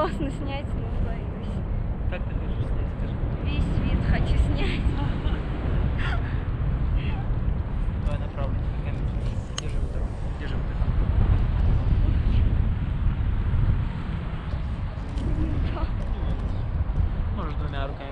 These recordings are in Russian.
классно снять, но боюсь. Как ты хочешь снять, скажи? Весь вид хочу снять. Давай направо, камеру. Держи вот так. Держи вот так. Можешь двумя руками.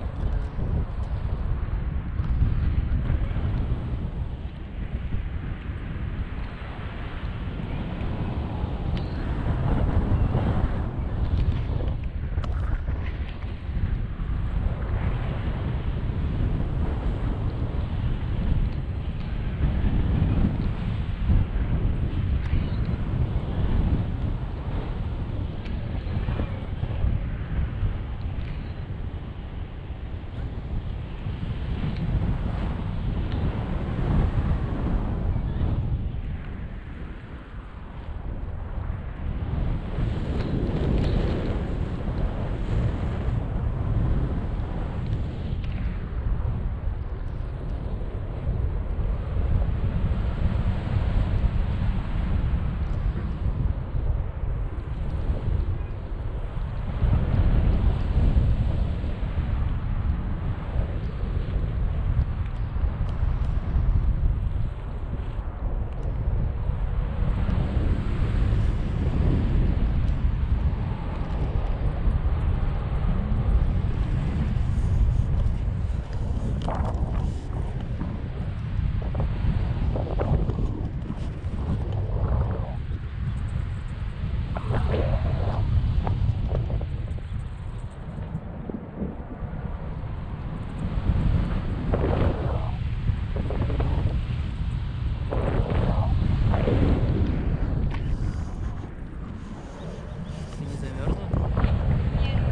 Ты не замерзла? Нет.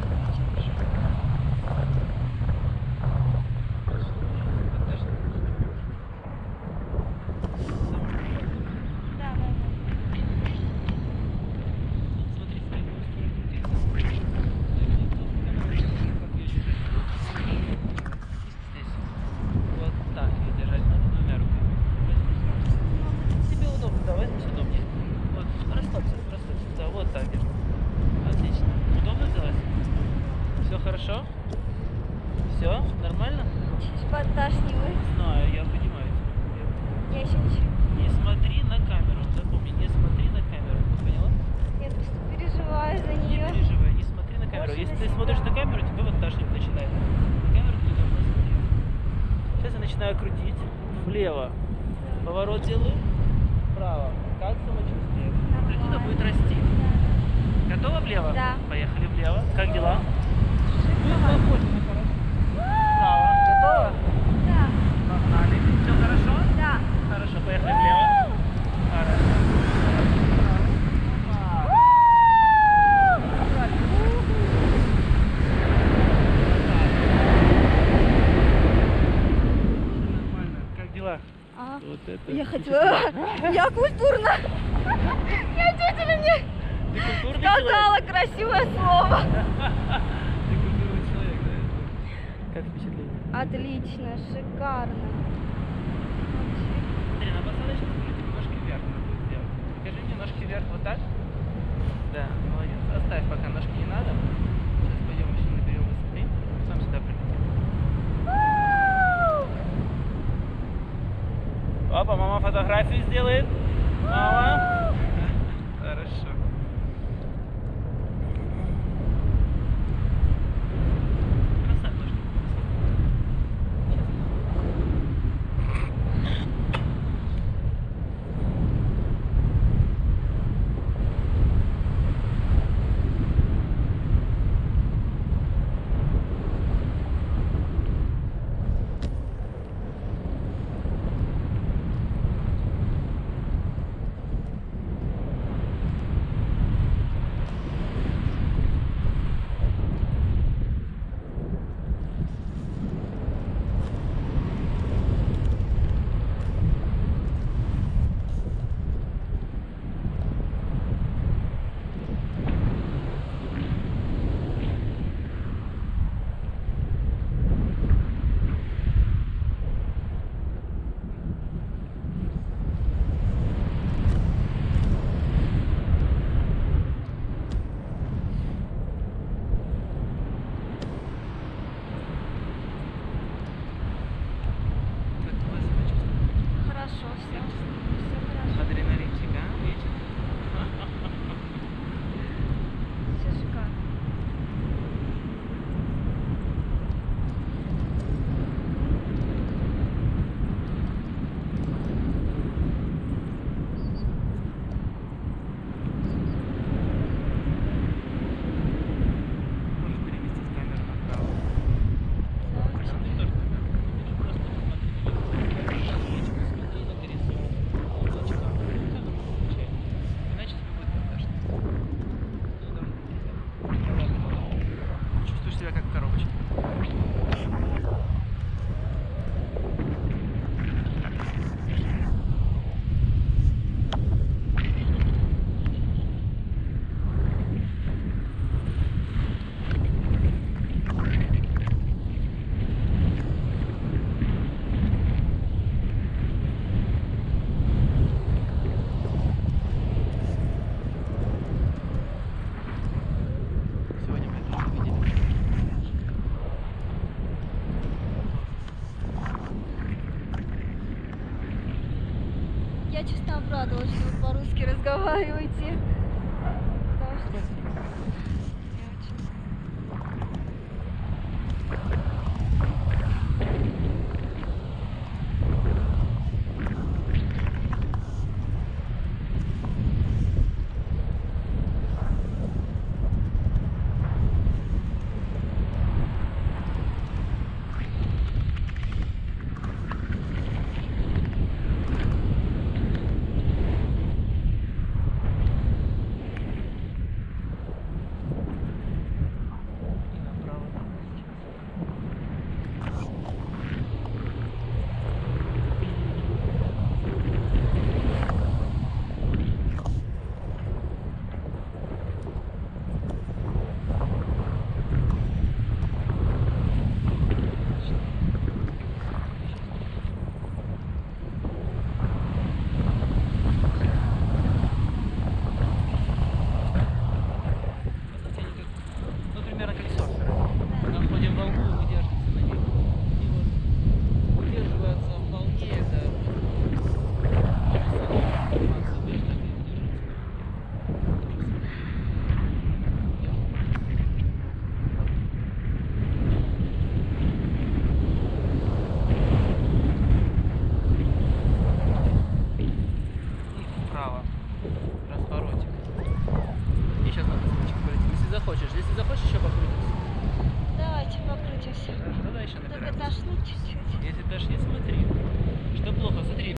Да, да, Смотри, в какую сторону крутиться. Здесь. Вот так ее держать надо двумя руками. Тебе удобно, да, возьмись удобнее. Вот, расслабься, расслабься. Да, вот так держи. Отлично. Удобно сделать? Все хорошо? Все? Нормально? чуть подташнивает. Знаю, я понимаю. Я еще ничего. Не смотри на камеру, запомни, не смотри на камеру. Ты поняла? Я просто переживаю за Не нее. переживай, не смотри на камеру. Больше Если на ты себя. смотришь на камеру, тебя вот тошнить начинает. На камеру ты должна смотреть. Сейчас я начинаю крутить. Влево. Поворот делаю. Вправо. Как самочувствие? Амплитуда будет расти. Готова влево? Да. Поехали влево. Как дела? Шикарно. Вправо. Готова? Да, Погнали. Все хорошо? да. Хорошо, поехали влево. Хорошо. Нормально. Как дела? А, Вот это. я хотела... Я культурно. Я тетя мне Ты культурный сказала красивое слово. Ты культурный человек, да? Как впечатление? Отлично, шикарно. Смотри, на посадочной скорости немножко вверх надо будет сделать. Покажи мне ножки вверх вот так. Да, молодец. Оставь пока ножки не надо. Сейчас пойдем еще наберем высоты. Сам сюда прилетим. Папа, мама фотографию сделает. Мама. Хорошо. Расставь ножки. Сейчас. Я честно обрадовалась, что вы по-русски разговариваете. Потому что я очень... И направо. Ну, примерно как серферы. Находим волну и держимся на ней. И вот удерживаться в волне, это и вправо. Разворотик. И сейчас надо полетим. Если захочешь еще покрутиться. Давайте покрутимся. Хорошо, давай еще Только набираем. тошнит чуть-чуть. Если тошнит, смотри. Что плохо, смотри.